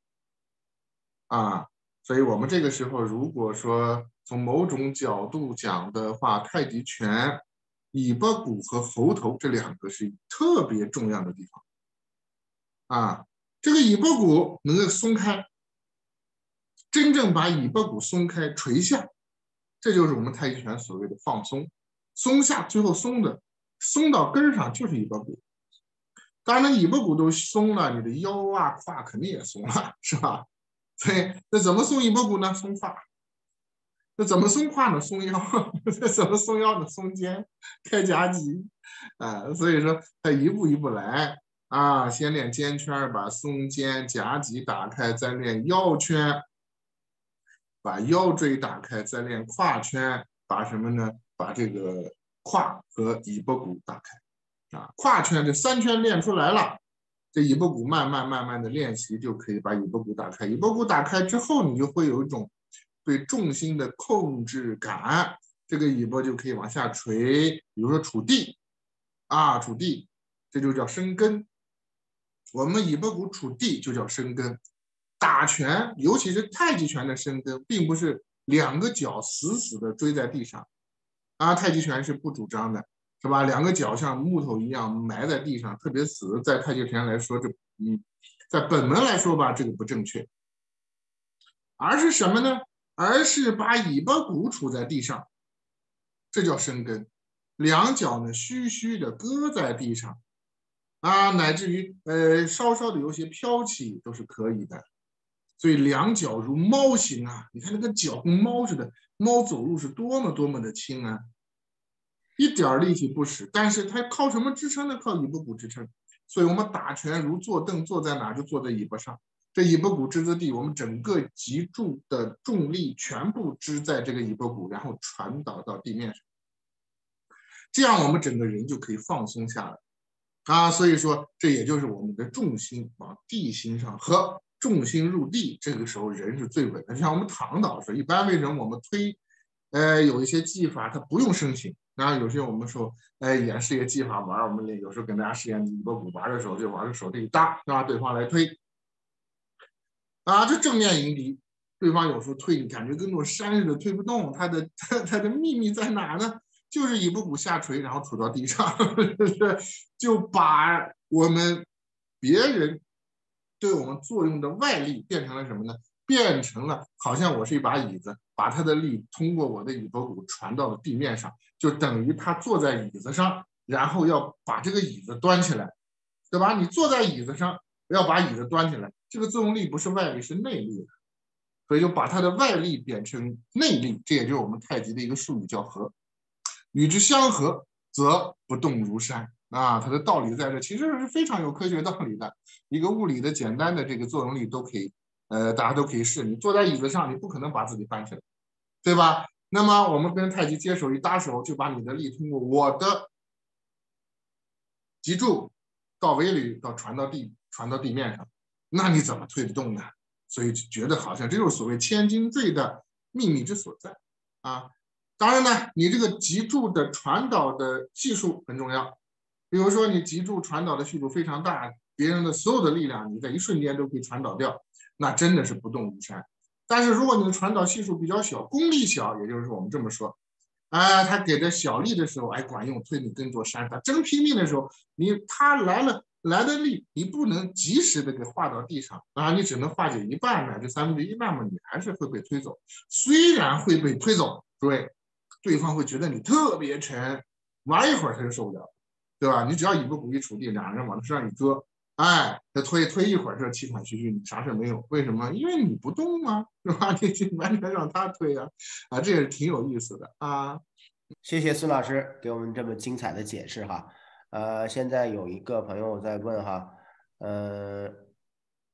啊。所以我们这个时候，如果说从某种角度讲的话，太极拳尾巴骨和喉头这两个是特别重要的地方啊。这个尾巴骨能够松开，真正把尾巴骨松开垂下，这就是我们太极拳所谓的放松。松下，最后松的松到根上就是尾巴骨。当然，尾巴骨都松了，你的腰啊、胯肯定也松了，是吧？所以，那怎么松尾巴骨呢？松胯。那怎么松胯呢？松腰。那怎么松腰呢？松肩，开夹击。啊，所以说，它一步一步来啊，先练肩圈，把松肩、夹击打开，再练腰圈，把腰椎打开，再练胯圈，把什么呢？把这个胯和尾巴骨打开啊，胯圈这三圈练出来了，这尾巴骨慢慢慢慢的练习就可以把尾巴骨打开。尾巴骨打开之后，你就会有一种对重心的控制感，这个尾巴就可以往下垂，比如说杵地啊，杵地，这就叫生根。我们尾巴骨杵地就叫生根。打拳，尤其是太极拳的生根，并不是两个脚死死的追在地上。啊，太极拳是不主张的，是吧？两个脚像木头一样埋在地上，特别死。在太极拳来说，这嗯，在本门来说吧，这个不正确。而是什么呢？而是把尾巴骨杵在地上，这叫生根。两脚呢，虚虚的搁在地上，啊，乃至于呃稍稍的有些飘起都是可以的。所以两脚如猫形啊，你看那个脚跟猫似的，猫走路是多么多么的轻啊，一点力气不使，但是它靠什么支撑呢？靠尾巴骨支撑。所以我们打拳如坐凳，坐在哪就坐在尾巴上，这尾巴骨支着地，我们整个脊柱的重力全部支在这个尾巴骨，然后传导到地面上，这样我们整个人就可以放松下来啊。所以说，这也就是我们的重心往地心上合。重心入地，这个时候人是最稳的。像我们躺倒的时候，一般为什么我们推，呃，有一些技法它不用身形，然后有些我们说，呃，演示一些技法玩，我们有时候跟大家试验尾巴骨玩的时候，就往这手这一搭，让对方来推，啊，这正面迎敌，对方有时候推，你感觉跟座山似的推不动，它的它它的秘密在哪呢？就是尾巴骨下垂，然后杵到地上，就把我们别人对我们作用的外力变成了什么呢？变成了好像我是一把椅子，把他的力通过我的尾巴骨传到了地面上，就等于他坐在椅子上，然后要把这个椅子端起来，对吧？你坐在椅子上，要把椅子端起来，这个作用力不是外力，是内力的，所以就把它的外力变成内力，这也就是我们太极的一个术语叫合。与之相合，则不动如山。啊，它的道理在这，其实是非常有科学道理的。一个物理的简单的这个作用力都可以，呃，大家都可以试。你坐在椅子上，你不可能把自己搬起来，对吧？那么我们跟太极接手一搭手，就把你的力通过我的脊柱到尾闾到传到地传到地面上，那你怎么推得动呢？所以觉得好像这就是所谓千斤坠的秘密之所在啊。当然呢，你这个脊柱的传导的系数很重要。比如说，你脊柱传导的系数非常大，别人的所有的力量，你在一瞬间都可以传导掉，那真的是不动如山。但是如果你的传导系数比较小，功力小，也就是我们这么说，啊，他给的小力的时候，哎，管用，推你跟座山；他真拼命的时候，你他来了来的力，你不能及时的给化到地上啊，你只能化解一半乃至三分之一半嘛，你还是会被推走。虽然会被推走，诸位，对方会觉得你特别沉，玩一会儿他就受不了。对吧？你只要尾巴骨一杵地，两人往身上一搁，哎，他推推一会儿，这气喘吁吁，你啥事没有？为什么？因为你不动啊，是吧？你完全让他推啊，啊，这也是挺有意思的啊。 谢谢孙老师给我们这么精彩的解释哈。呃，现在有一个朋友在问哈，呃，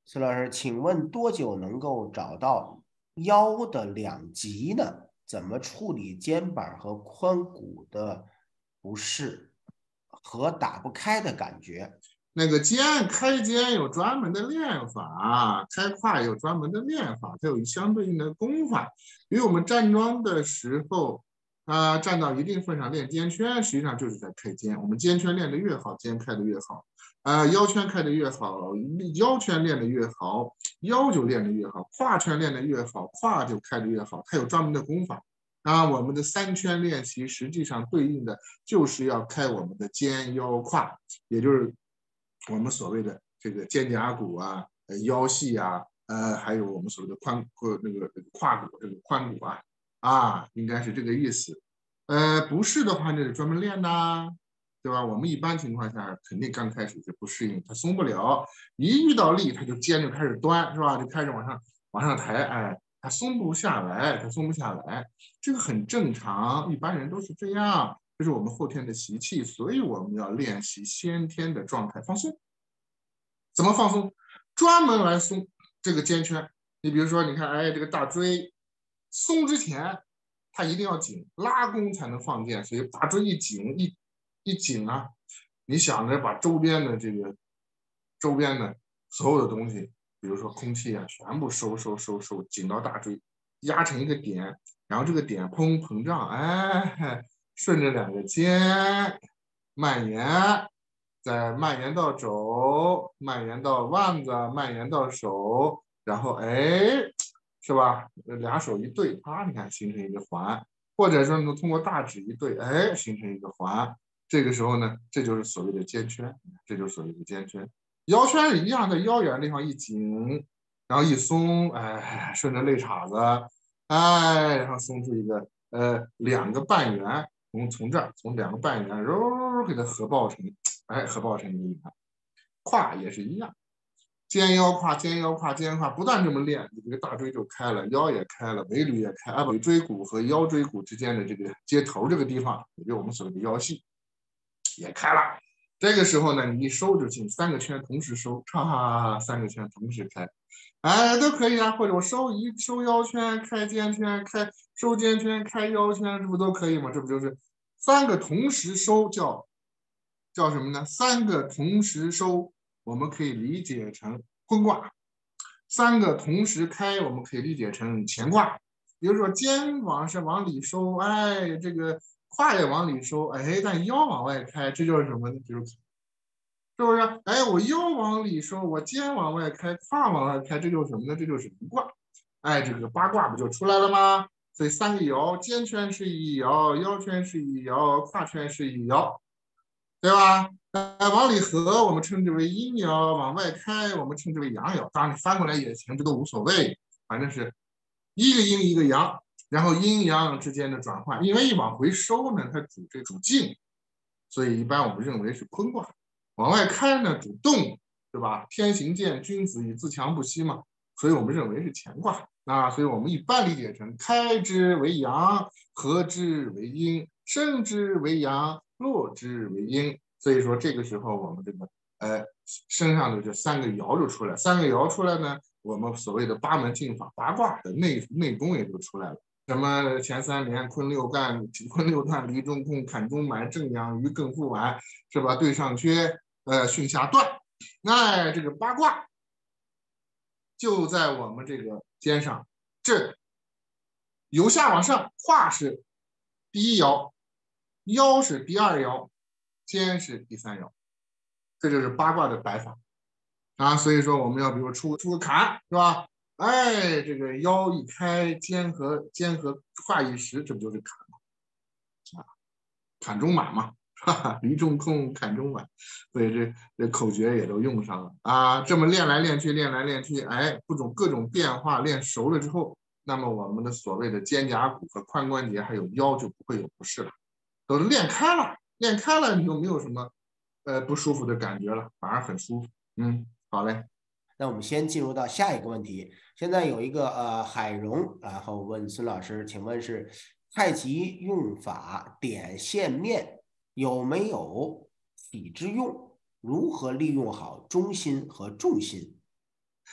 孙老师，请问多久能够找到腰的两极呢？怎么处理肩膀和髋骨的不适和打不开的感觉？ 那个肩开肩有专门的练法，开胯有专门的练法，它有相对应的功法。比如我们站桩的时候，啊、呃，站到一定份上练肩圈，实际上就是在开肩。我们肩圈练得越好，肩开得越好。啊、呃，腰圈开得越好，腰圈练得越好，腰就练得越好；胯圈练得越好，胯就开得越好。它有专门的功法。啊，我们的三圈练习实际上对应的就是要开我们的肩腰胯，也就是我们所谓的这个肩胛骨啊、腰系啊，呃，还有我们所谓的髋呃那个胯骨这个髋骨啊，啊，应该是这个意思。呃，不是的话，那得专门练呐，对吧？我们一般情况下肯定刚开始就不适应，它松不了，一遇到力，它就肩就开始端，是吧？就开始往上往上抬，哎，它松不下来，它松不下来，这个很正常，一般人都是这样。这是我们后天的习气，所以我们要练习先天的状态放松。怎么放松？专门来松这个肩圈。你比如说，你看，哎，这个大椎松之前，它一定要紧，拉弓才能放箭。所以大椎一紧，一一紧啊，你想着把周边的这个周边的所有的东西，比如说空气啊，全部收收收收，紧到大椎，压成一个点，然后这个点砰膨胀，哎。顺着两个肩蔓延，再蔓延到肘，蔓延到腕子，蔓延到手，然后哎，是吧？俩手一对，啪，你看形成一个环，或者说能通过大指一对，哎，形成一个环。这个时候呢，这就是所谓的肩圈，这就是所谓的肩圈。腰圈是一样的，腰眼地方一紧，然后一松，哎，顺着肋叉子，哎，然后松出一个呃两个半圆。从从这儿从两个半圆揉给它合抱成，哎，合抱成一个圆。胯也是一样，肩腰胯肩腰胯肩胯，不断这么练，你这个大椎就开了，腰也开了，尾闾也开，啊，尾椎骨和腰椎骨之间的这个接头这个地方，也就是我们所谓的腰系，也开了。这个时候呢，你一收就进，三个圈同时收，唰，三个圈同时开。哎，都可以啊，或者我收一收腰圈，开肩圈，开收肩圈，开腰圈，这不都可以吗？这不就是三个同时收叫叫什么呢？三个同时收，我们可以理解成坤卦；三个同时开，我们可以理解成乾卦。比如说肩往是往里收，哎，这个胯也往里收，哎，但腰往外开，这就是什么呢？就是是不是？哎，我腰往里收，我肩往外开，胯往外开，这就是什么呢？这就是离卦。哎，这个八卦不就出来了吗？所以三个爻，肩圈是一爻，腰圈是一爻，胯圈是一爻，对吧？哎，往里合，我们称之为阴爻；往外开，我们称之为阳爻。当然，你翻过来也行，这都无所谓，反正是一个阴一个阳，然后阴阳之间的转换。因为一往回收呢，它主这主静，所以一般我们认为是坤卦。往外开呢，主动，对吧？天行健，君子以自强不息嘛，所以我们认为是乾卦啊，所以我们一般理解成开之为阳，合之为阴，升之为阳，落之为阴。所以说这个时候我们这个呃身上的这三个爻就出来，三个爻出来呢，我们所谓的八门进法八卦的内内功也就出来了。什么前三连坤六干坤六断离中空坎中满正阳鱼艮复完，是吧？对上缺呃巽下断，那这个八卦就在我们这个肩上，这由下往上，胯是第一爻，腰是第二爻，肩是第三爻，这就是八卦的摆法啊。所以说我们要比如出出个坎，是吧？哎，这个腰一开，肩和肩和胯一实，这不就是坎吗？啊，坎中满嘛，哈哈，离中空，坎中满，所以这这口诀也都用上了啊。这么练来练去，练来练去，哎，各种各种变化练熟了之后，那么我们的所谓的肩胛骨和髋关节还有腰就不会有不适了，都练开了，练开了你就没有什么呃不舒服的感觉了，反而很舒服。嗯，好嘞。 那我们先进入到下一个问题。现在有一个呃海荣，然后问孙老师，请问是太极用法点线面有没有体之用？如何利用好中心和重心？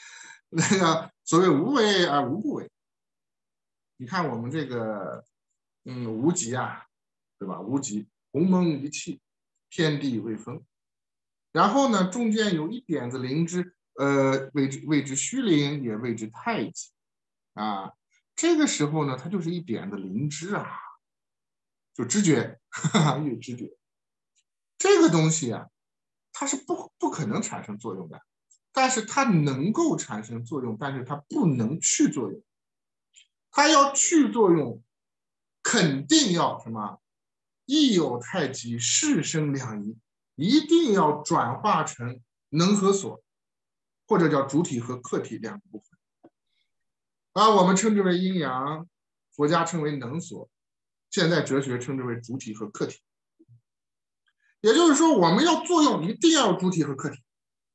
那个所谓无为而无不为。你看我们这个，嗯，无极啊，对吧？无极，鸿蒙一气，天地未分。然后呢，中间有一点子灵芝，呃，谓之谓之虚灵，也谓之太极啊。这个时候呢，它就是一点子灵芝啊，就知觉，哈哈，有知觉。这个东西啊，它是不不可能产生作用的，但是它能够产生作用，但是它不能去作用。它要去作用，肯定要什么？一有太极，势生两仪，一定要转化成能和所，或者叫主体和客体两个部分。啊，我们称之为阴阳，佛家称为能所，现代哲学称之为主体和客体。也就是说，我们要作用，一定要有主体和客体。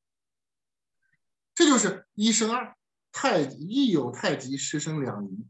这就是一生二，太一有太极，势生两仪。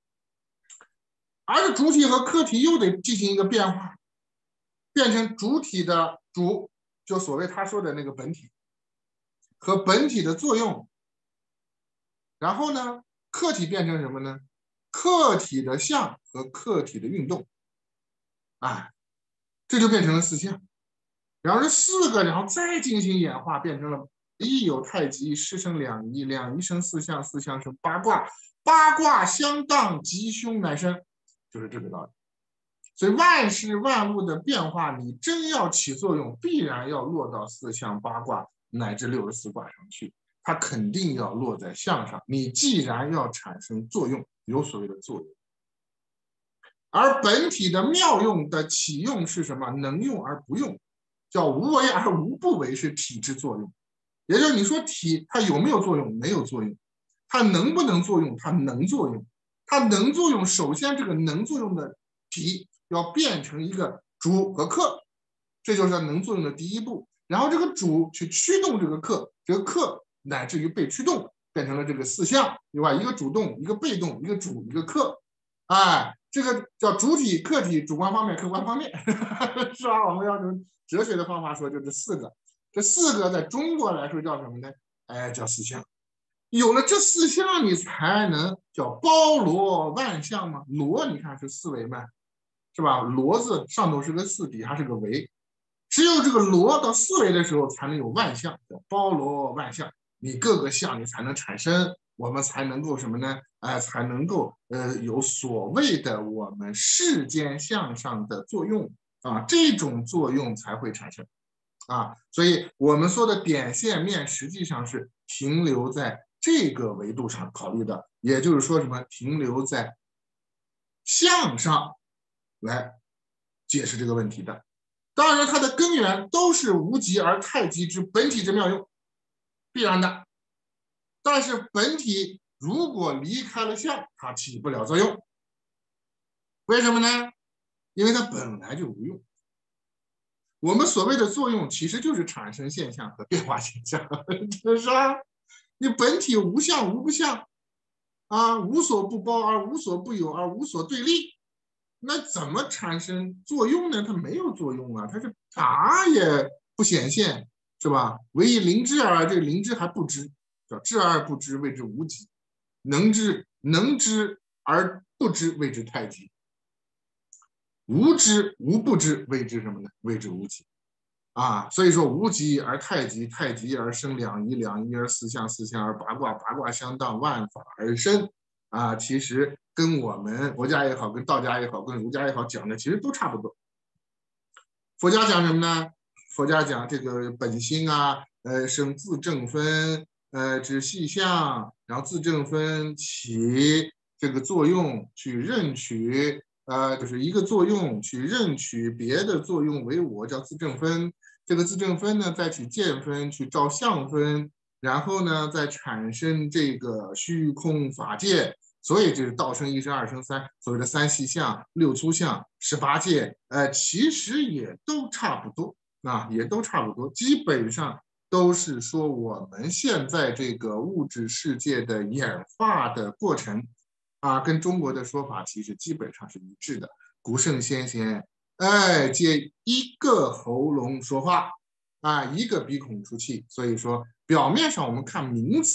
而主体和客体又得进行一个变化，变成主体的主，就所谓他说的那个本体，和本体的作用。然后呢，客体变成什么呢？客体的相和客体的运动，哎，这就变成了四象。然后这四个，然后再进行演化，变成了一有太极，势生两仪，两仪生四象，四象生八卦，八卦相当，吉凶乃生。就是这个道理。所以万事万物的变化，你真要起作用，必然要落到四象八卦乃至六十四卦上去，它肯定要落在象上。你既然要产生作用，有所谓的作用。而本体的妙用的起用是什么？能用而不用，叫无为而无不为，是体之作用。也就是你说体它有没有作用？没有作用。它能不能作用？它能作用。它能作用，首先这个能作用的体要变成一个主和客，这就是它能作用的第一步。然后这个主去驱动这个客，这个客乃至于被驱动，变成了这个四象，对吧？一个主动，一个被动，一个主，一个客。哎，这个叫主体、客体，主观方面、客观方面，是吧？我们要用哲学的方法说，就这四个。这四个在中国来说叫什么呢？哎，叫四象。有了这四象，你才能叫包罗万象嘛。罗你看是四维嘛，是吧？罗字上头是个四，底下是个维，只有这个罗到四维的时候，才能有万象，叫包罗万象。你各个象你才能产生，我们才能够什么呢？哎，才能够呃有所谓的我们世间向上的作用啊，这种作用才会产生啊。所以我们说的点线面实际上是停留在这个维度上考虑的，也就是说什么？停留在象上来解释这个问题的。当然，它的根源都是无极而太极之本体之妙用，必然的。但是本体如果离开了象，它起不了作用。为什么呢？因为它本来就无用。我们所谓的作用，其实就是产生现象和变化现象，是吧？你本体无相无不相啊，无所不包而无所不有而无所对立，那怎么产生作用呢？它没有作用啊，它是啥也不显现，是吧？唯以灵知而，这个灵知还不知，叫知而不知，谓之无极；能知能知而不知，谓之太极；无知无不知，谓之什么呢？谓之无极。啊，所以说无极而太极，太极而生两仪，两仪而四象，四象而八卦，八卦相当，万法而生。啊，其实跟我们佛家也好，跟道家也好，跟儒家也好讲的其实都差不多。佛家讲什么呢？佛家讲这个本心啊，呃，生自正分，呃，知细象，然后自正分起这个作用，去认取，呃，就是一个作用去认取别的作用为我，叫自正分。这个自正分呢，再起见分，去照相分，然后呢，再产生这个虚空法界。所以就是道生一生二生三，所谓的三细象、六粗象、十八界，呃，其实也都差不多啊，也都差不多，基本上都是说我们现在这个物质世界的演化的过程啊，跟中国的说法其实基本上是一致的。古圣先贤，哎，借一个喉咙说话啊，一个鼻孔出气，所以说表面上我们看名词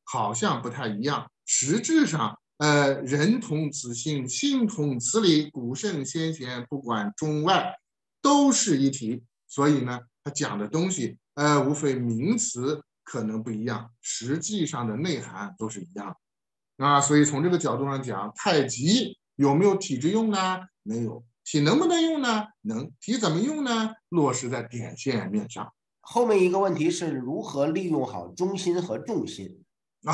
好像不太一样，实质上，呃，人同此心，心同此理，古圣先贤不管中外，都是一体。所以呢，他讲的东西，呃，无非名词可能不一样，实际上的内涵都是一样的。啊，所以从这个角度上讲，太极有没有体制用呢？没有。体能不能用呢？能。体怎么用呢？落实在点线面上。 后面一个问题是如何利用好中心和重心。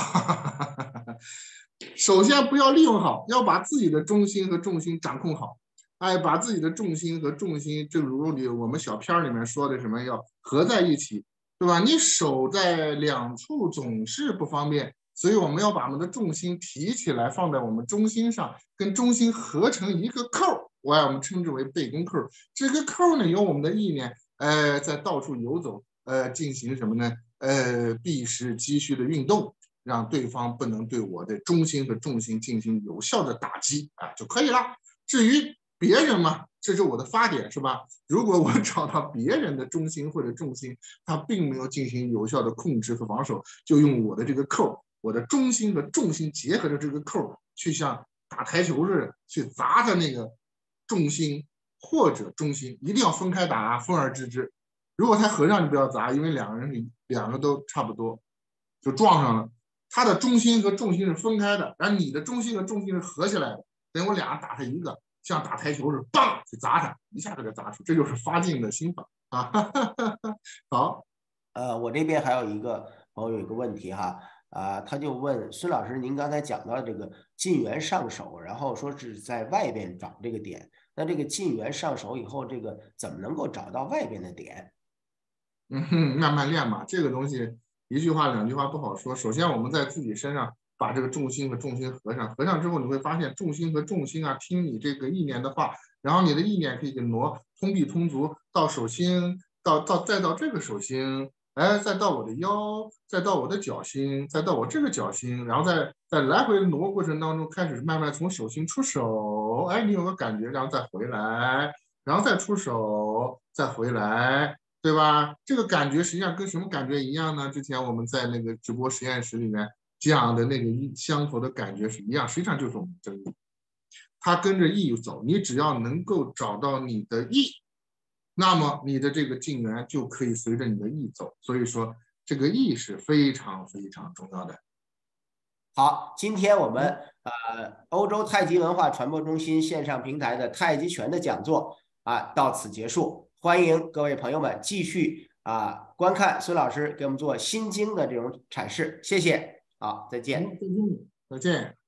首先不要利用好，要把自己的中心和重心掌控好。哎，把自己的重心和重心，正如里我们小片里面说的什么，要合在一起，对吧？你手在两处总是不方便，所以我们要把我们的重心提起来，放在我们中心上，跟中心合成一个扣，我们称之为背弓扣。这个扣呢，由我们的意念，呃，在到处游走，呃，进行什么呢？呃，避实击虚的运动，让对方不能对我的中心和重心进行有效的打击啊，就可以了。至于别人嘛，这是我的发点，是吧？如果我找到别人的中心或者重心，他并没有进行有效的控制和防守，就用我的这个扣，我的中心和重心结合的这个扣，去像打台球似的去砸他那个重心或者中心，一定要分开打，分而治之。如果他合上，你不要砸，因为两个人两个都差不多，就撞上了。他的中心和重心是分开的，然后你的中心和重心是合起来的，等我俩打他一个。像打台球是棒去砸他，一下就给砸出，这就是发劲的心法啊！好， 呃，我这边还有一个朋友有一个问题哈，啊、呃，他就问孙老师，您刚才讲到这个近缘上手，然后说是在外边找这个点，那这个近缘上手以后，这个怎么能够找到外边的点？ 嗯哼，慢慢练嘛，这个东西一句话两句话不好说。首先我们在自己身上把这个重心和重心合上，合上之后你会发现重心和重心啊，听你这个意念的话，然后你的意念可以给挪通臂通足到手心，到到再到这个手心，哎，再到我的腰，再到我的脚心，再到我这个脚心，然后在在来回挪过程当中，开始慢慢从手心出手，哎，你有个感觉，然后再回来，然后再出手，再回来。对吧？这个感觉实际上跟什么感觉一样呢？之前我们在那个直播实验室里面讲的那个相头的感觉是一样，实际上就是我们真意。它跟着意走，你只要能够找到你的意，那么你的这个近缘就可以随着你的意走。所以说，这个意是非常非常重要的。 好，今天我们呃欧洲太极文化传播中心线上平台的太极拳的讲座啊到此结束。欢迎各位朋友们继续啊观看孙老师给我们做心经的这种阐释，谢谢，好，再见， 再见，再见。